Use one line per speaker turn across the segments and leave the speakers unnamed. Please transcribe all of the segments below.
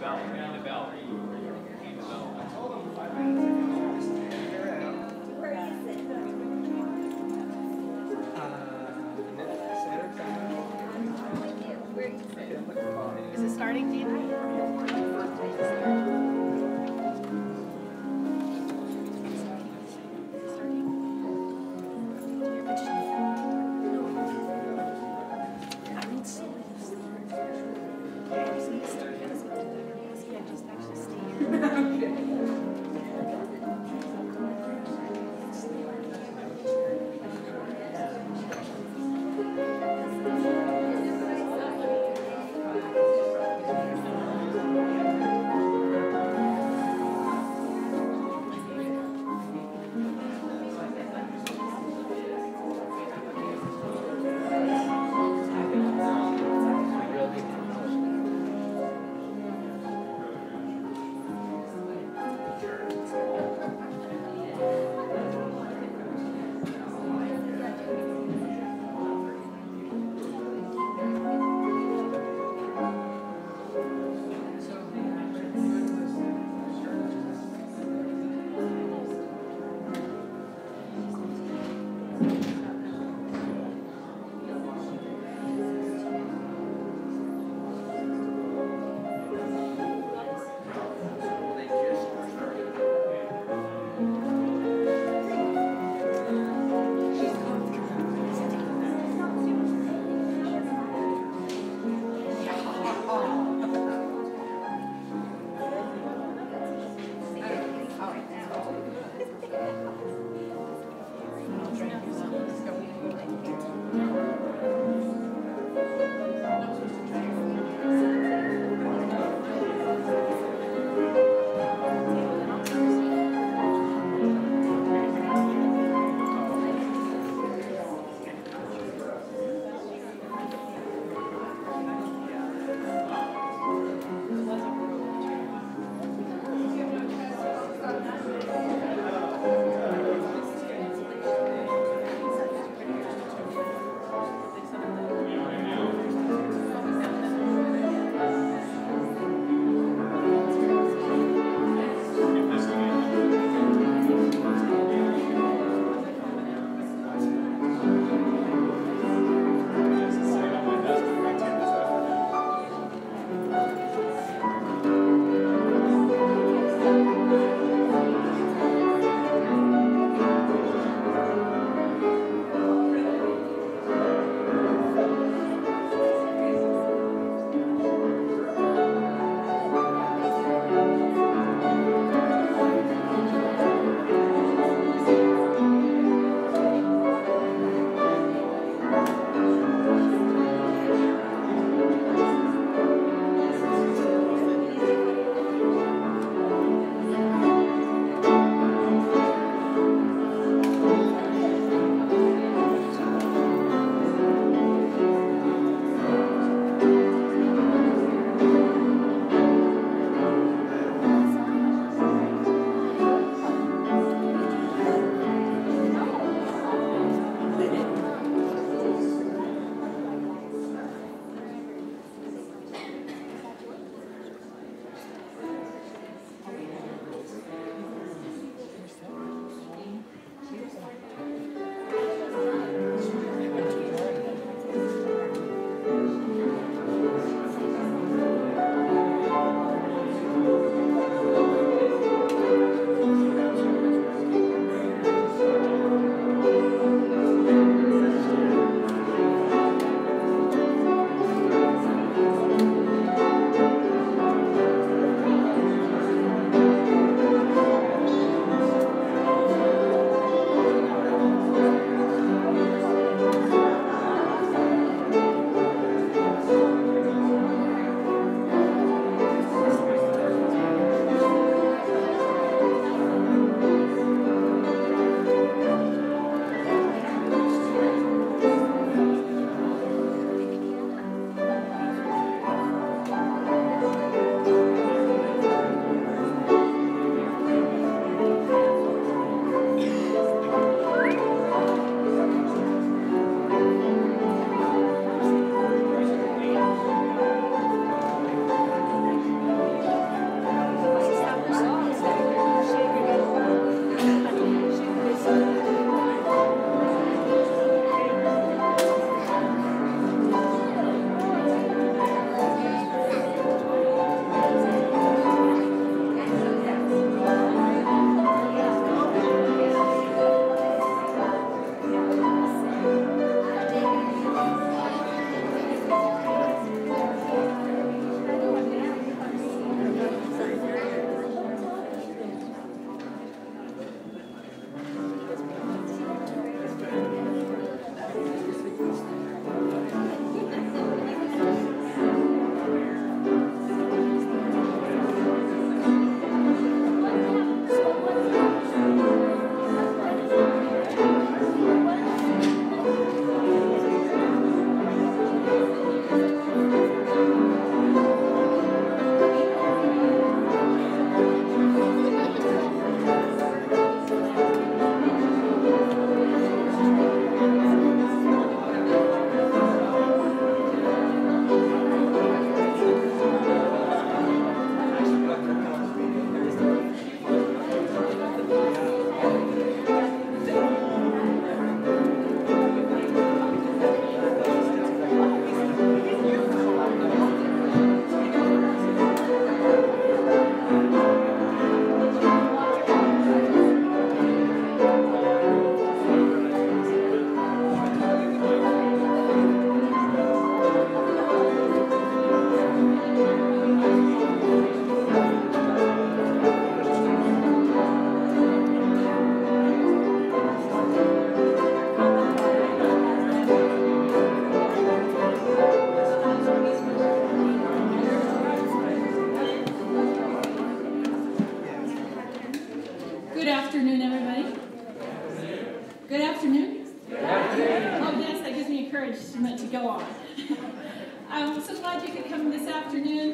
Is it starting, Gina?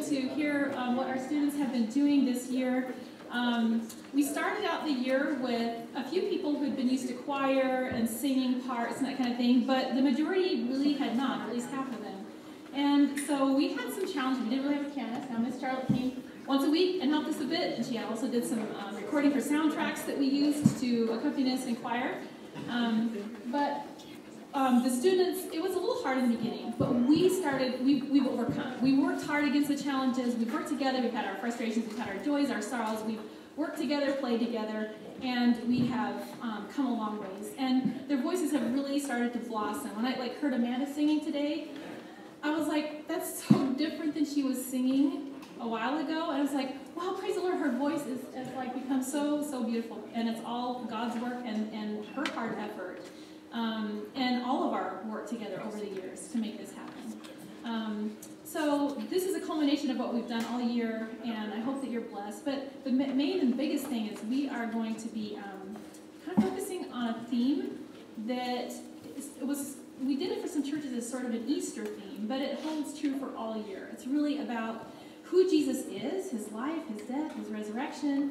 to hear what our students have been doing this year. We started out the year with a few people who'd been used to choir and singing parts and that kind of thing, but the majority really had not, at least half of them. And so we had some challenges. We didn't really have a pianist. Now Miss Charlotte came once a week and helped us a bit, and she also did some recording for soundtracks that we used to accompany us in choir. The students, it was a little hard in the beginning, but we've overcome. We worked hard against the challenges. We've worked together. We've had our frustrations. We've had our joys, our sorrows. We've worked together, played together, and we have come a long ways. And their voices have really started to blossom. When I heard Amanda singing today, I was like, that's so different than she was singing a while ago. And I was like, wow, praise the Lord, her voice has become so, so beautiful. And it's all God's work and her hard effort. And all of our work together over the years to make this happen. So this is a culmination of what we've done all year, and I hope that you're blessed. But the main and biggest thing is we are going to be kind of focusing on a theme that we did it for some churches as sort of an Easter theme, but it holds true for all year. It's really about who Jesus is, his life, his death, his resurrection,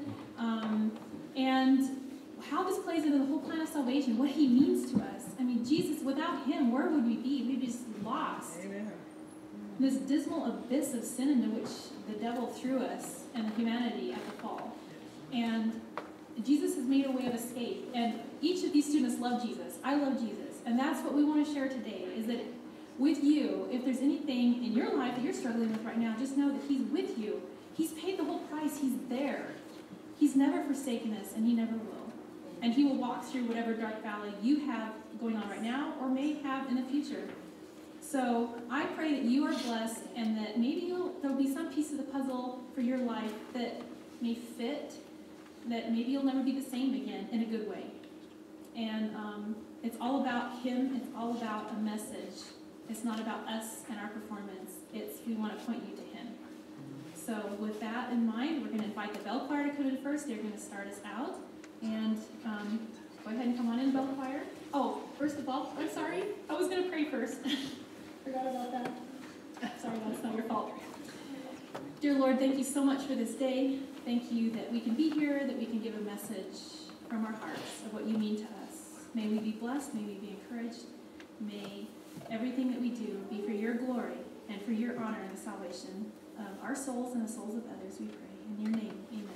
and how this plays into the whole plan of salvation, what he means to us. I mean, Jesus, without him, where would we be? We'd be just lost. Amen. This dismal abyss of sin into which the devil threw us and humanity at the fall. And Jesus has made a way of escape. And each of these students love Jesus. I love Jesus. And that's what we want to share today, is that with you, if there's anything in your life that you're struggling with right now, just know that he's with you. He's paid the whole price. He's there. He's never forsaken us, and he never will. And he will walk through whatever dark valley you have going on right now or may have in the future. So I pray that you are blessed and that maybe there'll be some piece of the puzzle for your life that may fit, that maybe you'll never be the same again in a good way. And it's all about him. It's all about a message. It's not about us and our performance. We want to point you to him. So with that in mind, we're going to invite the bell choir to come in first. They're going to start us out. And go ahead and come on in, bell choir. Oh, first of all, I'm sorry. I was going to pray first. Forgot about that. Sorry, that's not your fault. Dear Lord, thank you so much for this day. Thank you that we can be here, that we can give a message from our hearts of what you mean to us. May we be blessed. May we be encouraged. May everything that we do be for your glory and for your honor and the salvation of our souls and the souls of others, we pray. In your name, amen.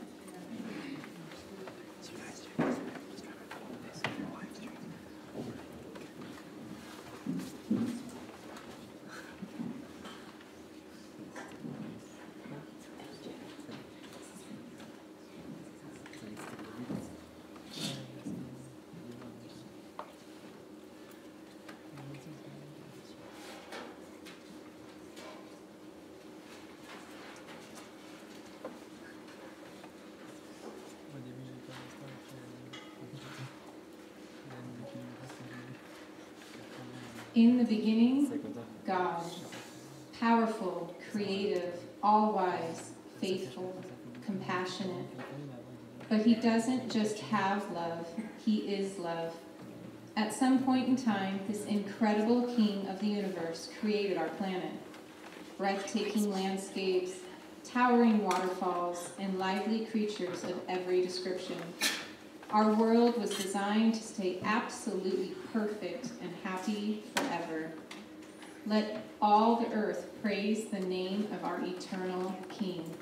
In the beginning, God, powerful, creative, all-wise, faithful, compassionate. But he doesn't just have love, he is love. At some point in time, this incredible king of the universe created our planet. Breathtaking landscapes, towering waterfalls, and lively creatures of every description. Our world was designed to stay absolutely perfect and happy forever. Let all the earth praise the name of our eternal King.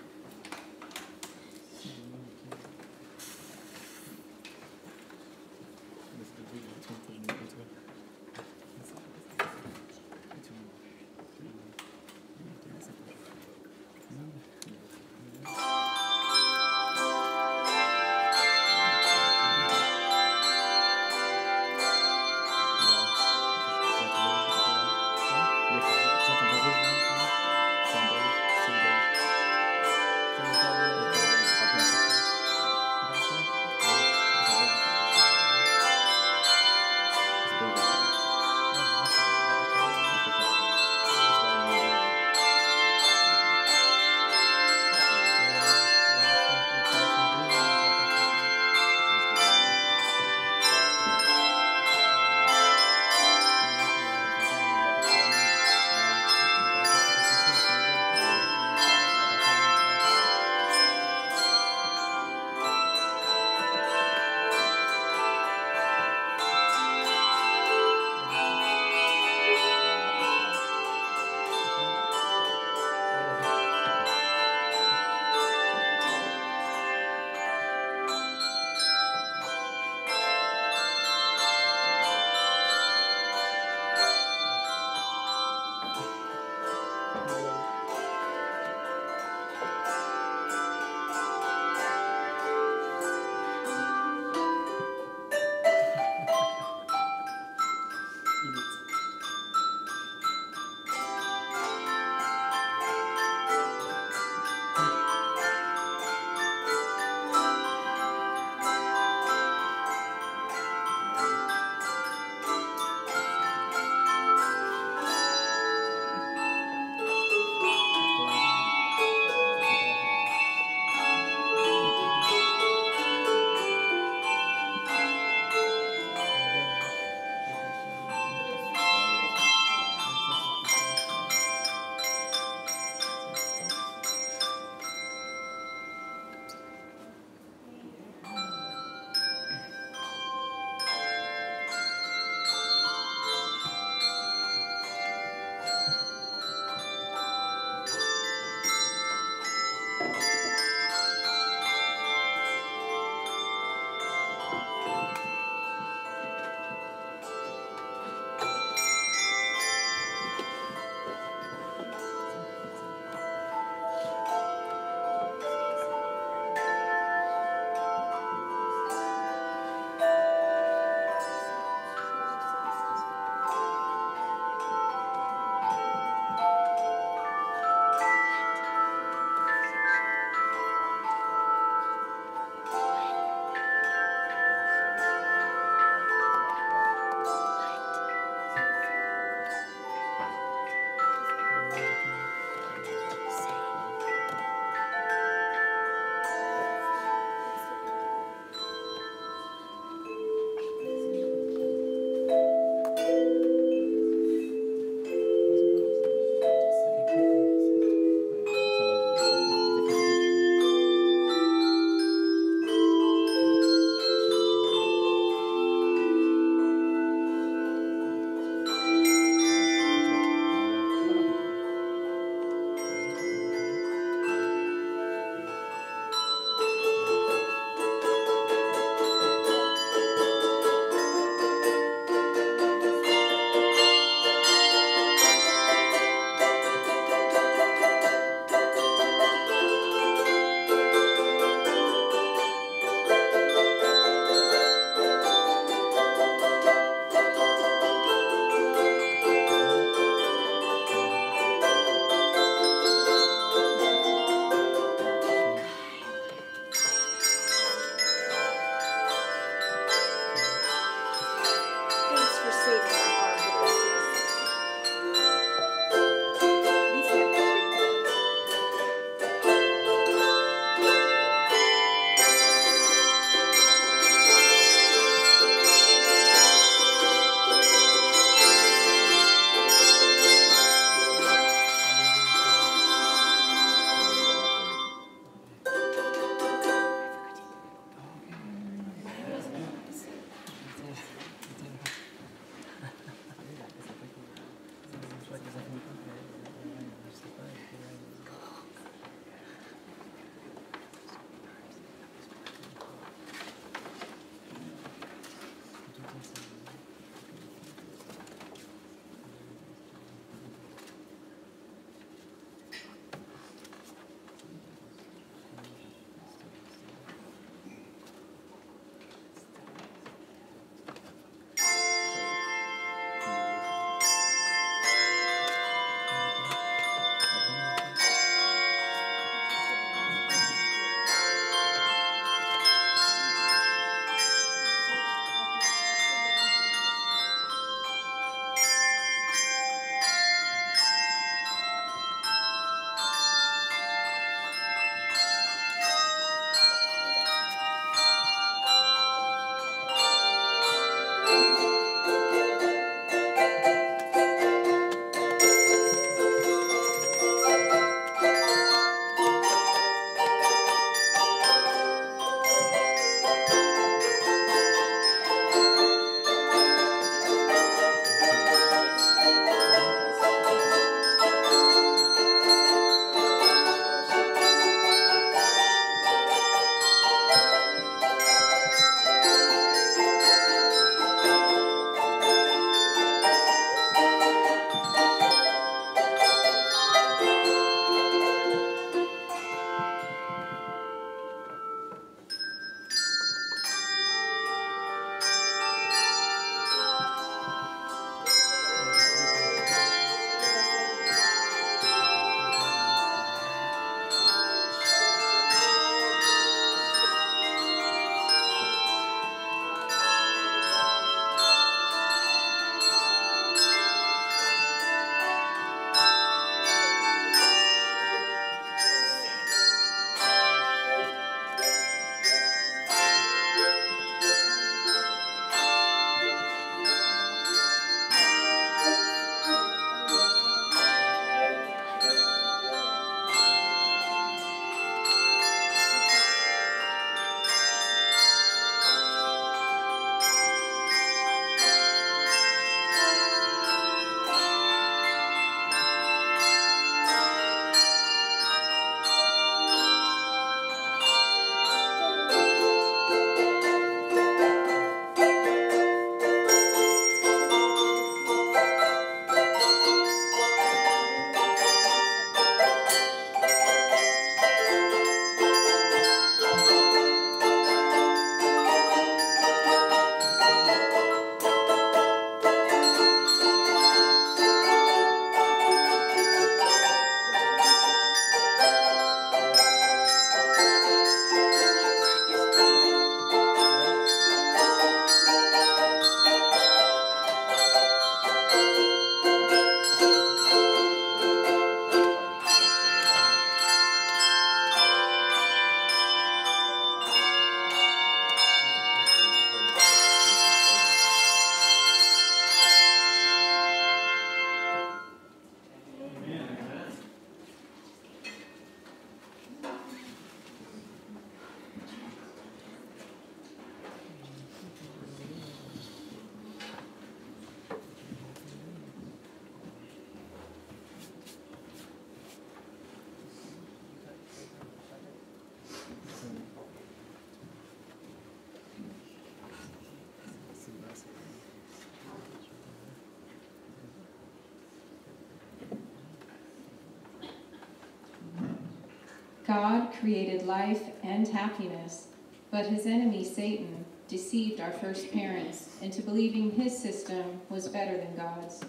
God created life and happiness, but his enemy, Satan, deceived our first parents into believing his system was better than God's.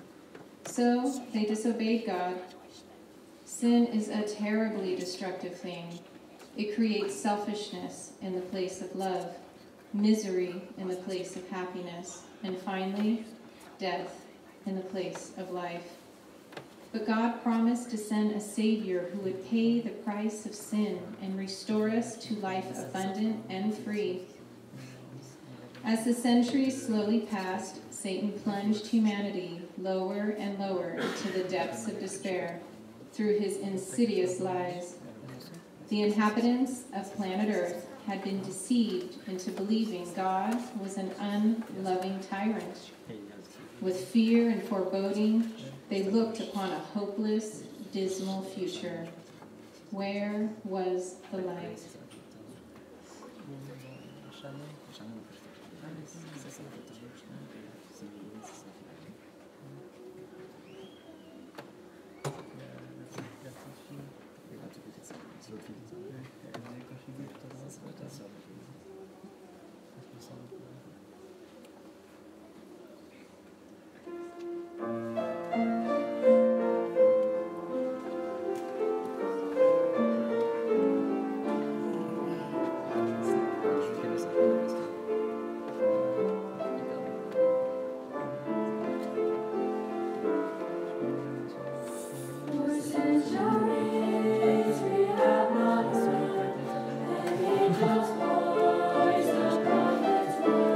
So they disobeyed God. Sin is a terribly destructive thing. It creates selfishness in the place of love, misery in the place of happiness, and finally, death in the place of life. But God promised to send a Savior who would pay the price of sin and restore us to life abundant and free. As the centuries slowly passed, Satan plunged humanity lower and lower into the depths of despair through his insidious lies. The inhabitants of planet Earth had been deceived into believing God was an unloving tyrant. With fear and foreboding, they looked upon a hopeless, dismal future. Where was the light?
Voice of prophets.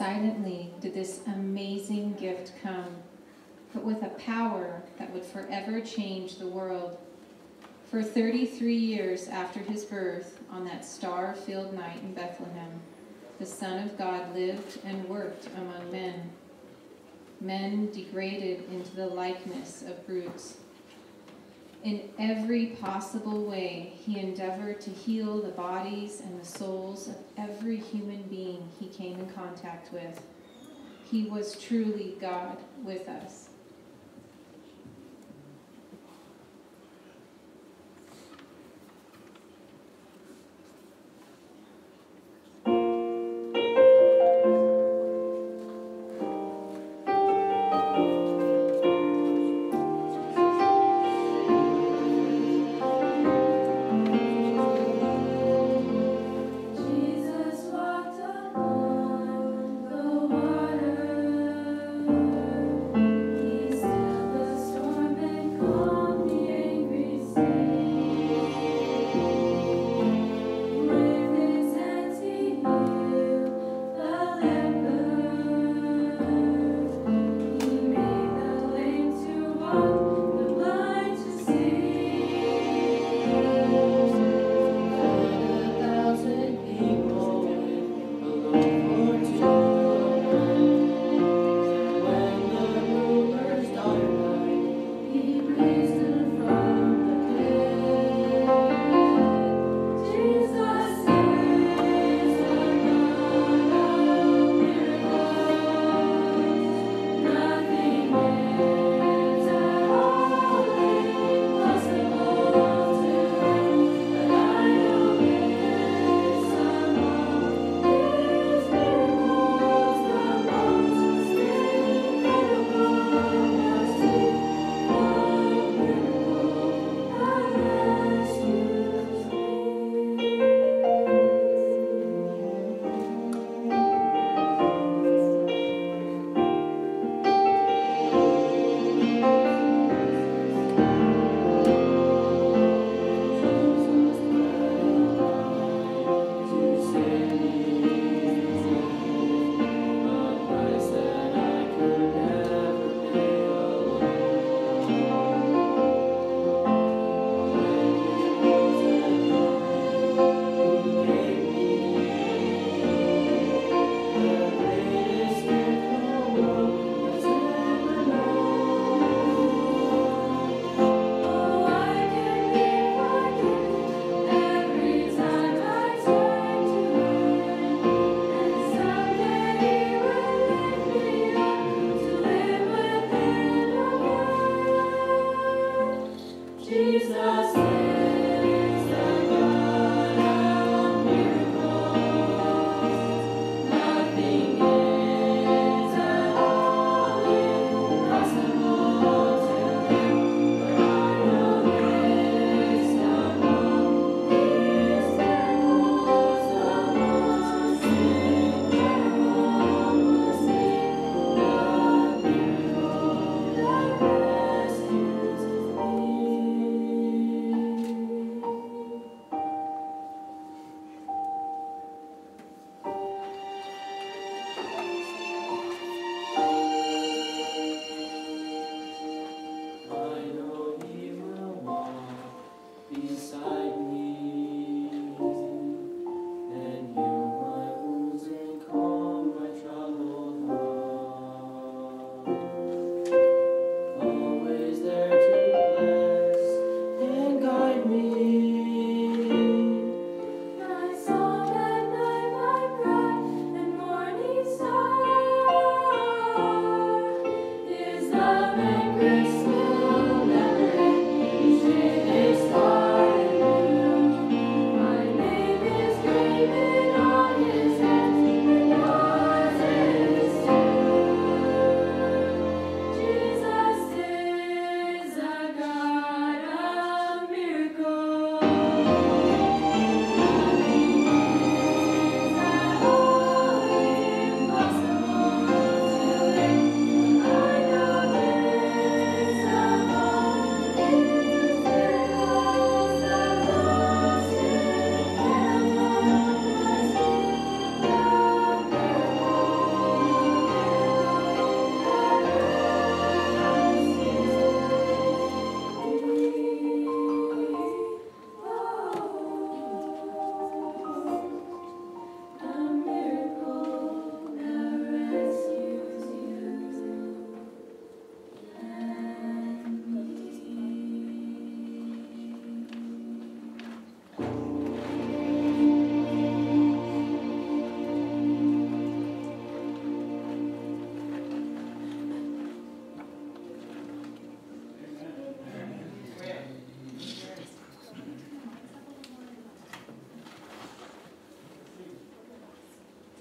silently did this amazing gift come, but with a power that would forever change the world. For 33 years after his birth, on that star-filled night in Bethlehem, the Son of God lived and worked among men. Men degraded into the likeness of brutes. In every possible way, he endeavored to heal the bodies and the souls of every human being he came in contact with. He was truly God with us.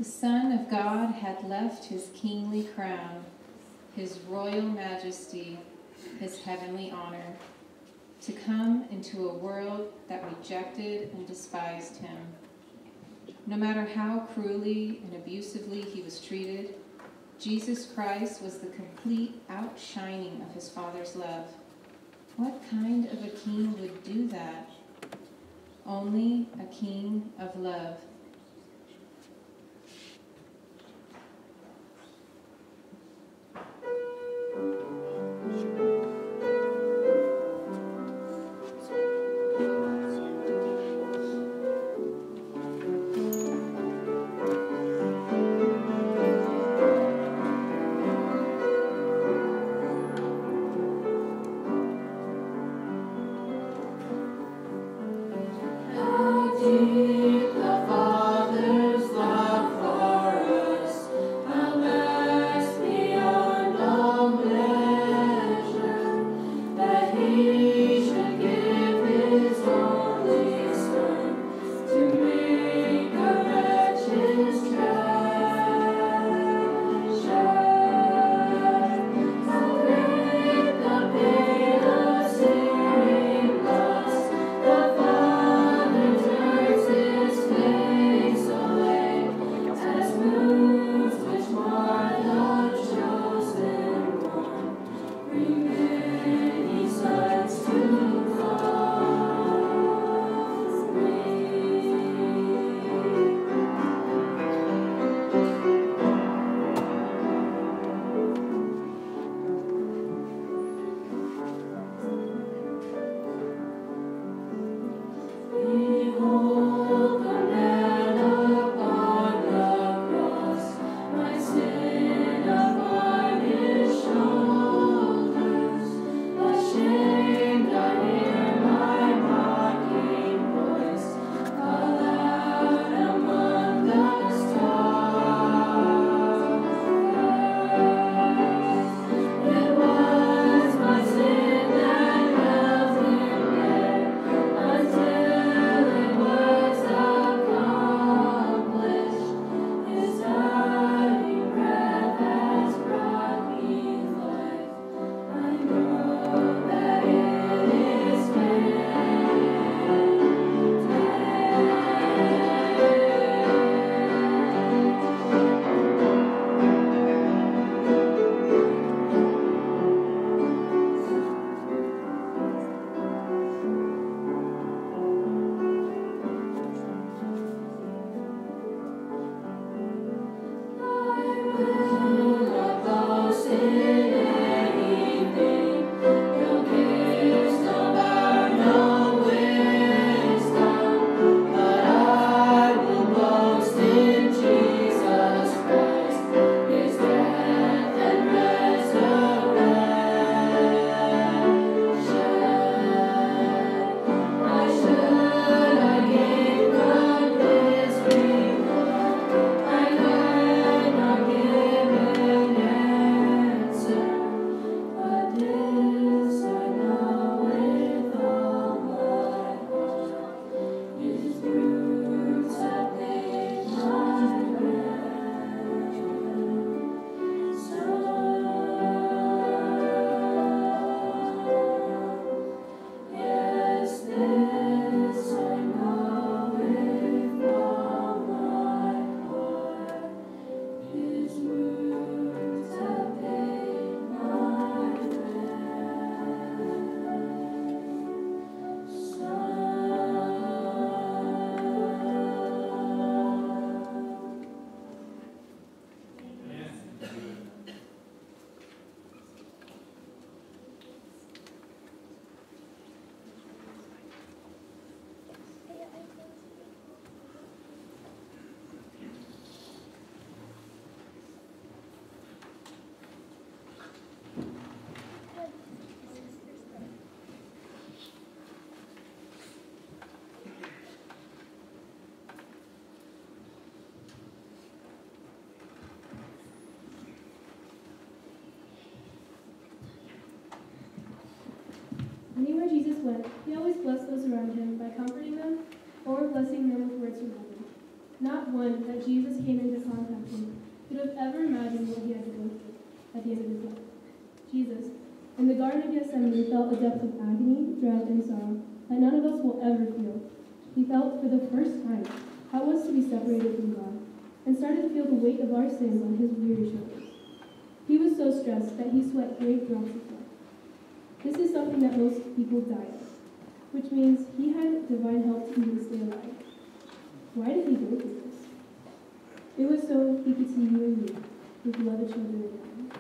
The Son of God had left his kingly crown, his royal majesty, his heavenly honor, to come into a world that rejected and despised him. No matter how cruelly and abusively he was treated, Jesus Christ was the complete outshining of his Father's love. What kind of a king would do that? Only a king of love.
Anywhere Jesus went, he always blessed those around him by comforting them or blessing them with words from heaven. Not one anyone that Jesus came into contact with could have ever imagined what he had to go through at the end of his life. Jesus, in the Garden of Gethsemane, felt a depth of agony, dread, and sorrow that none of us will ever feel. He felt for the first time how it was to be separated from God, and started to feel the weight of our sins on his weary shoulders. He was so stressed that he sweat great drops of blood. This is something that most people die of, which means he had divine help to even stay alive. Why did he go through this? It was so he could see you and me, his beloved children in heaven.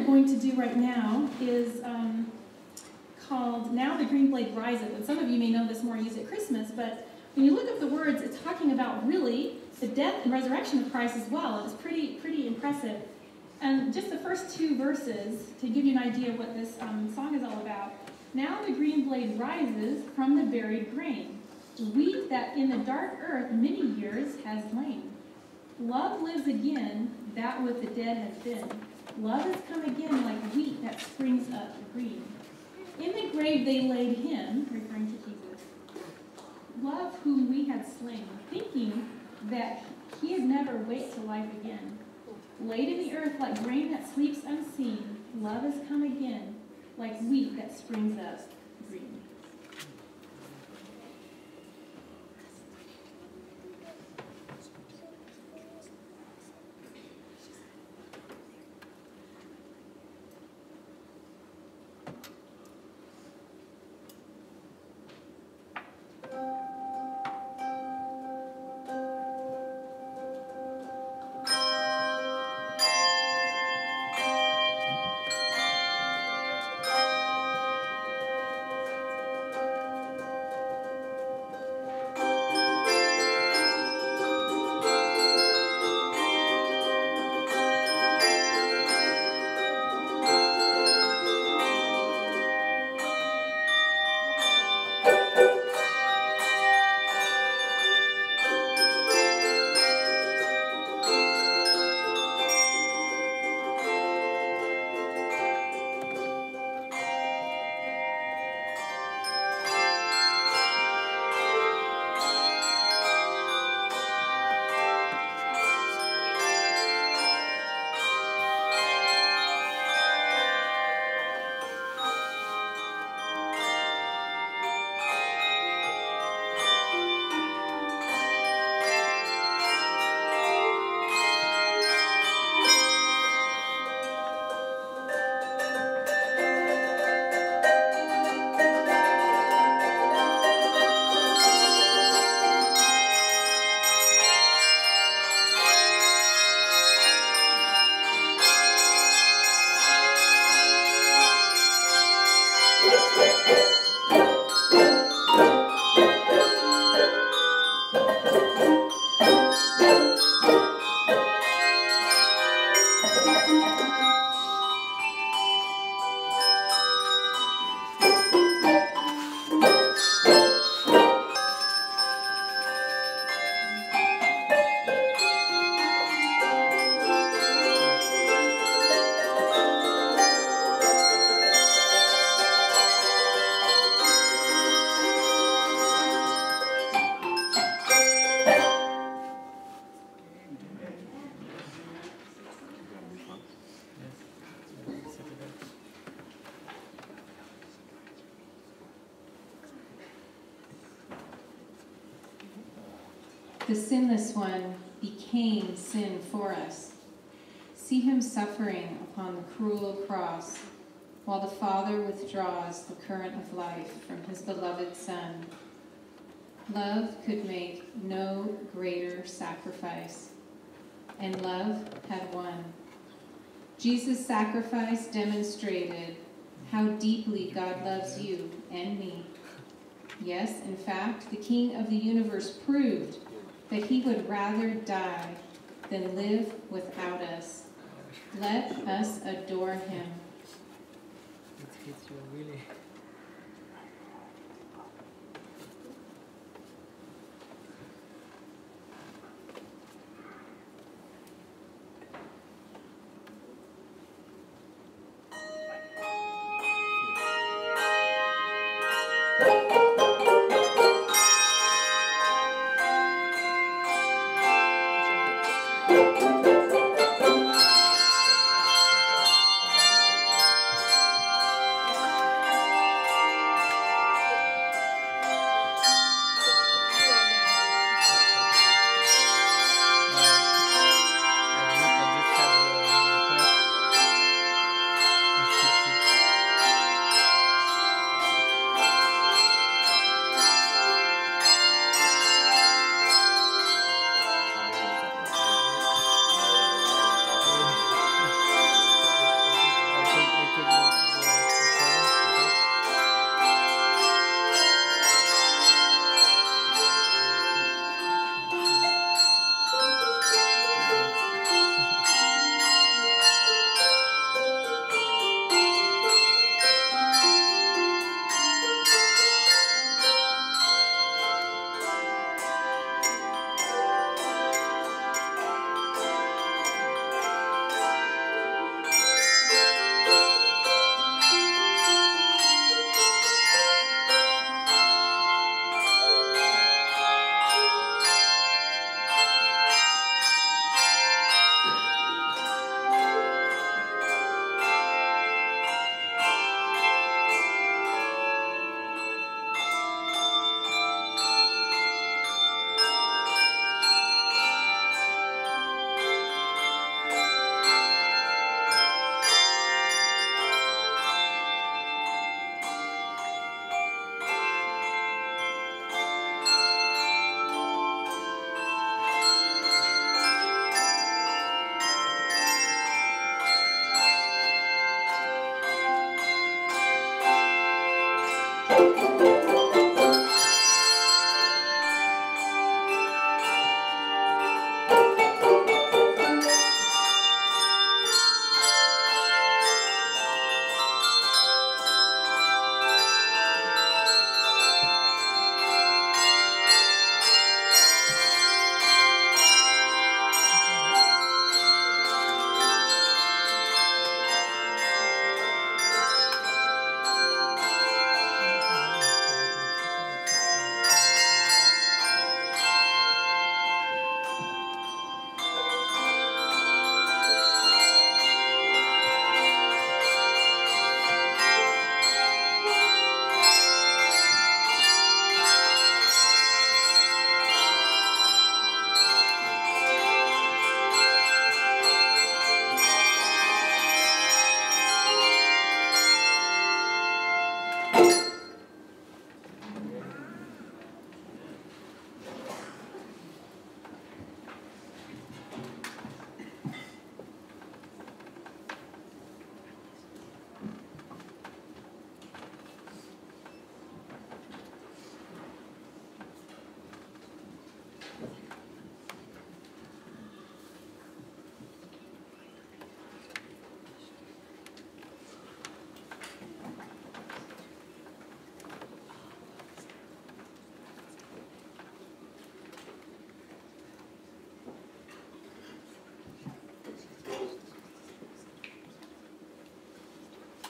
going to do right now is called Now the Green Blade Rises. And some of you may know this more used at Christmas, but when you look up the words, it's talking about really the death and resurrection of Christ as well. It's pretty impressive. And just the first two verses to give you an idea of what this song is all about. Now the green blade rises from the buried grain, wheat that in the dark earth many years has lain. Love lives again, that with the dead has been. Love has come again like wheat that springs up green. In the grave they laid him, referring to Jesus, love whom we had slain, thinking that he'd never wake to life again. Laid in the earth like grain that sleeps unseen, love has come again, like wheat that springs up green.
The sinless one became sin for us. See him suffering upon the cruel cross, while the Father withdraws the current of life from his beloved Son. Love could make no greater sacrifice, and love had won. Jesus' sacrifice demonstrated how deeply God loves you and me. Yes, in fact, the King of the universe proved that he would rather die than live without us. Let us adore him.
It's really.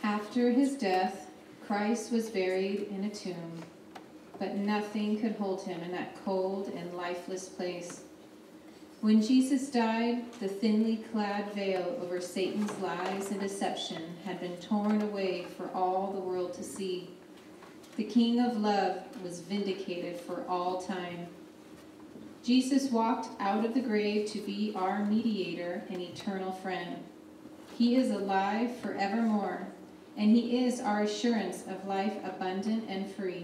After his death, Christ was buried in a tomb, but nothing could hold him in that cold and lifeless place. When Jesus died, the thinly clad veil over Satan's lies and deception had been torn away for all the world to see. The King of Love was vindicated for all time. Jesus walked out of the grave to be our mediator and eternal friend. He is alive forevermore, and he is our assurance of life abundant and free.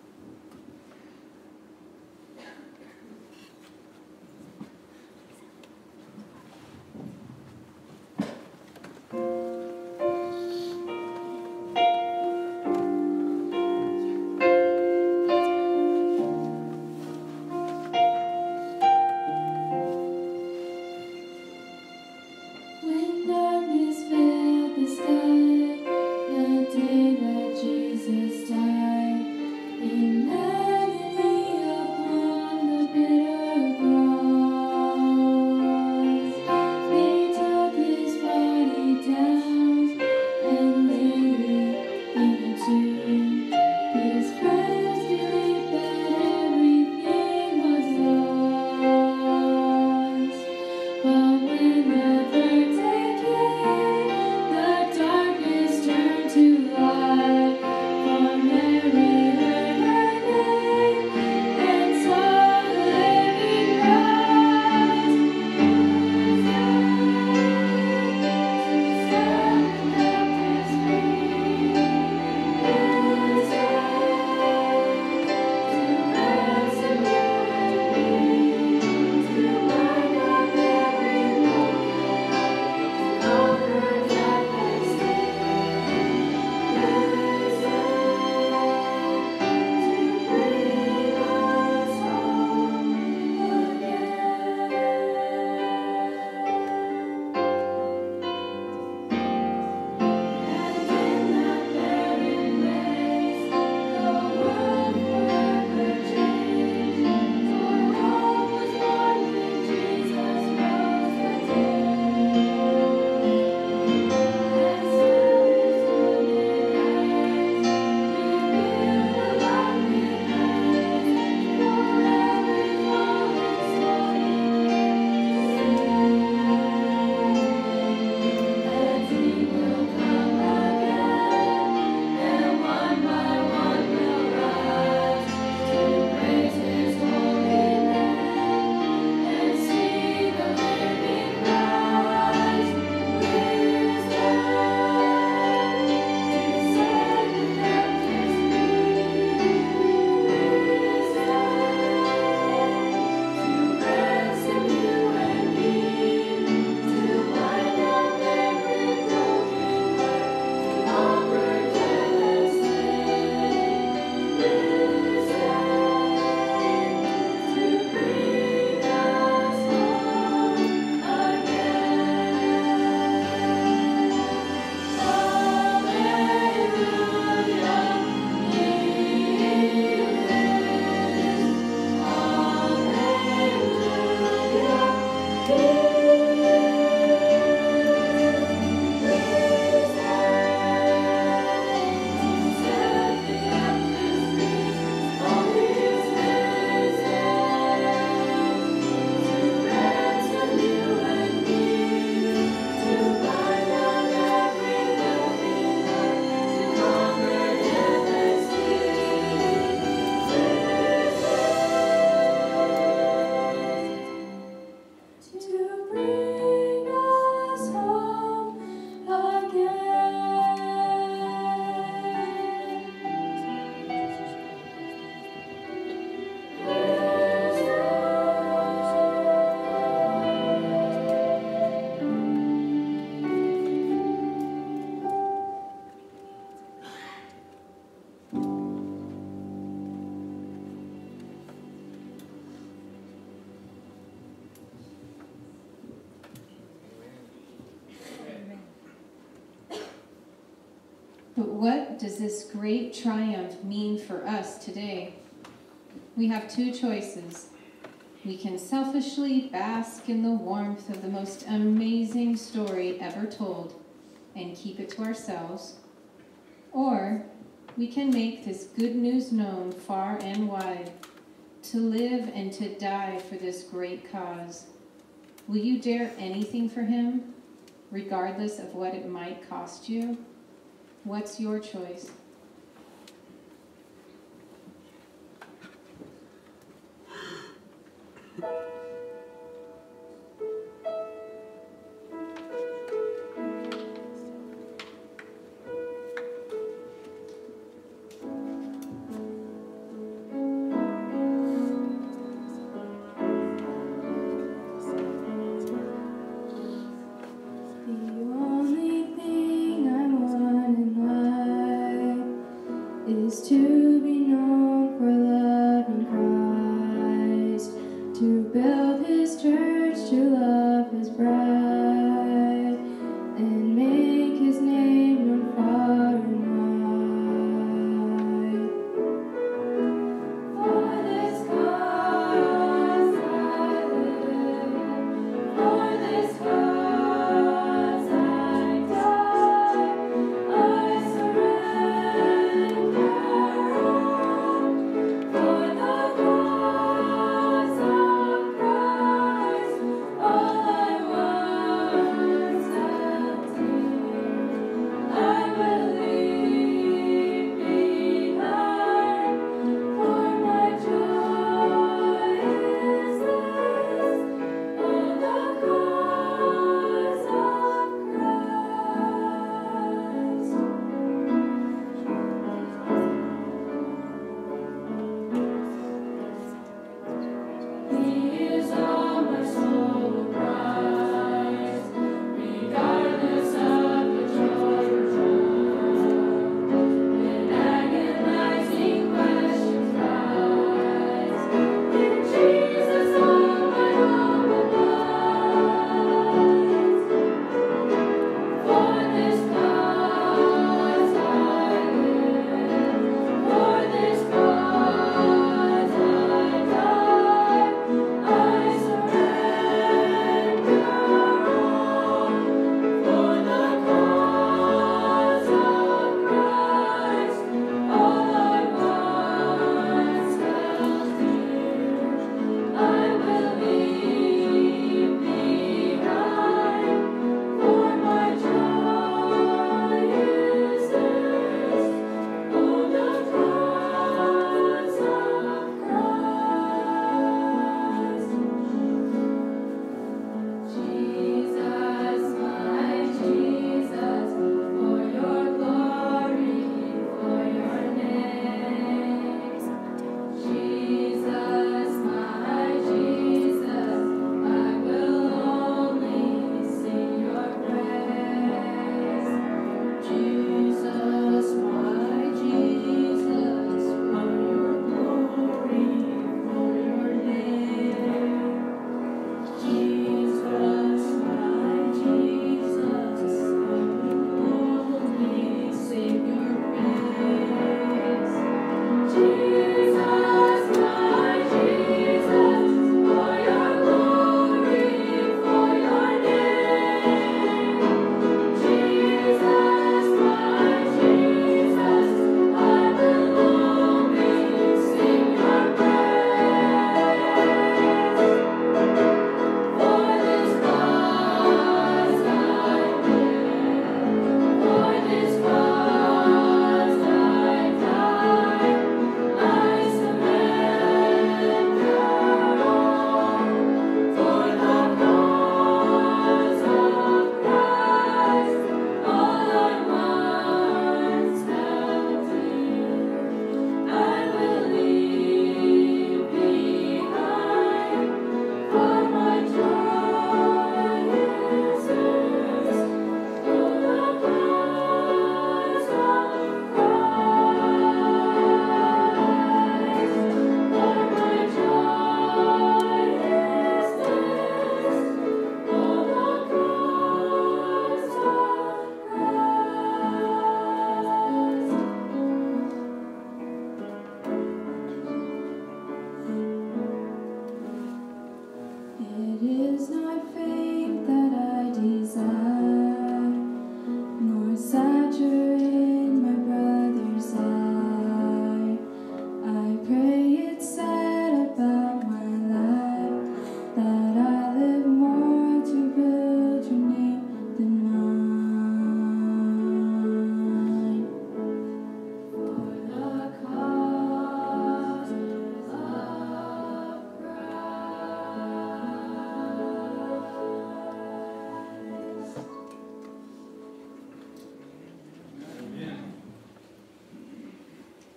But what does this great triumph mean for us today? We have two choices. We can selfishly bask in the warmth of the most amazing story ever told and keep it to ourselves, Or we can make this good news known far and wide, to live and to die for this great cause. Will you dare anything for him, regardless of what it might cost you? What's your choice?
Is to be known for loving Christ, to build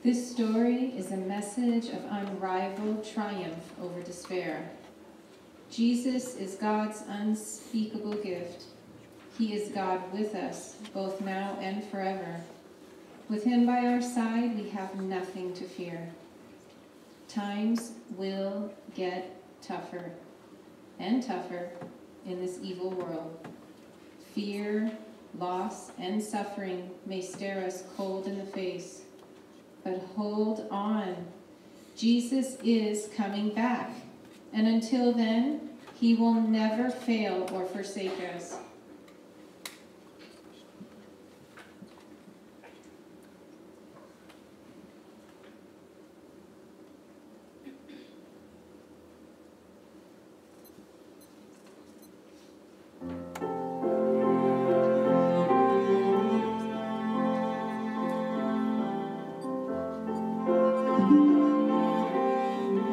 This story is a message of unrivaled triumph over despair. Jesus is God's unspeakable gift. He is God with us, both now and forever. With him by our side, we have nothing to fear. Times will get tougher and tougher in this evil world. Fear, loss, and suffering may stare us cold in the face. But hold on. Jesus is coming back. And until then, he will never fail or forsake us.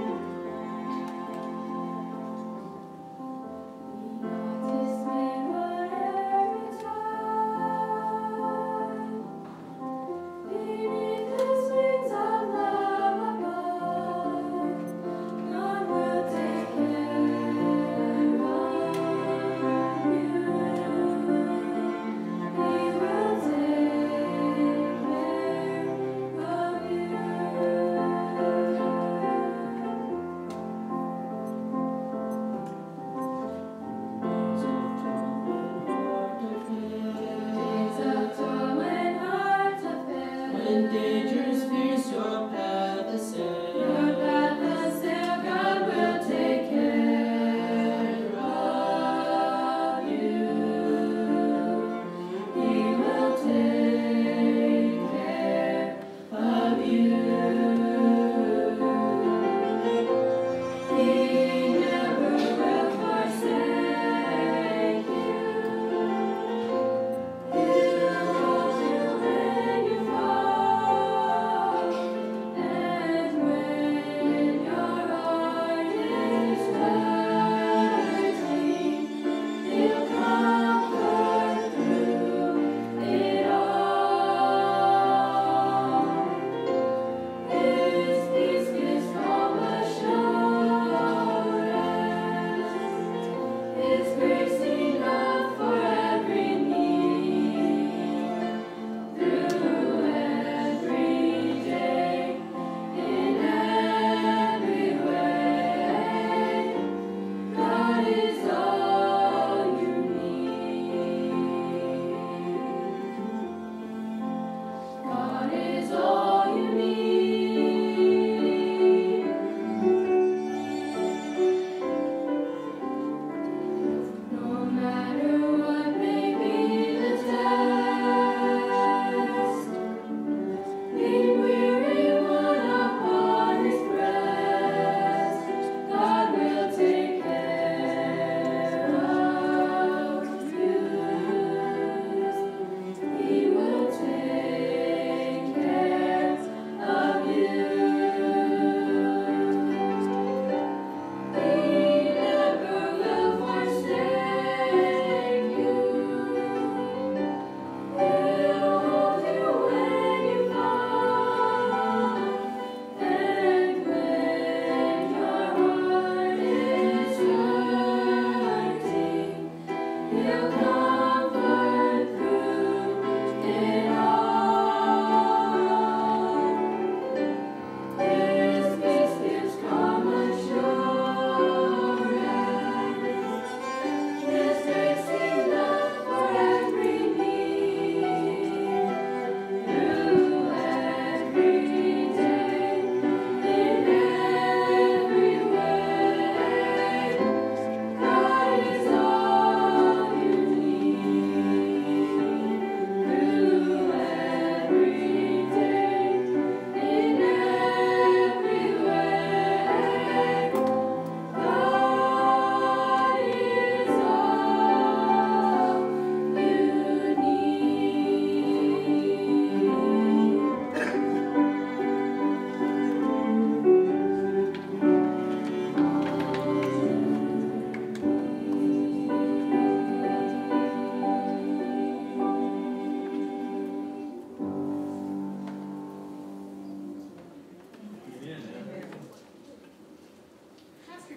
Dismay.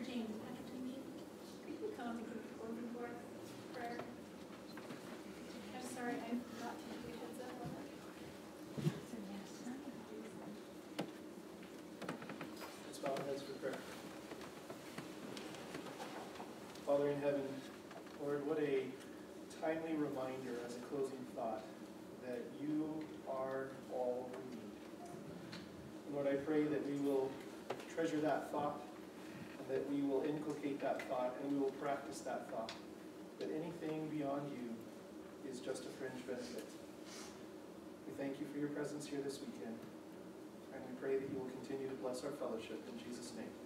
James McIntyre, could you come up and give the closing for us? Prayer. I'm sorry, I forgot to give you a heads up on that.
Let's bow our heads for prayer. Father in heaven, Lord, what a timely reminder as a closing thought that you are all we need. And Lord, I pray that we will treasure that thought, and that we will inculcate that thought, and we will practice that thought, that anything beyond you is just a fringe benefit. We thank you for your presence here this weekend, and we pray that you will continue to bless our fellowship in Jesus' name.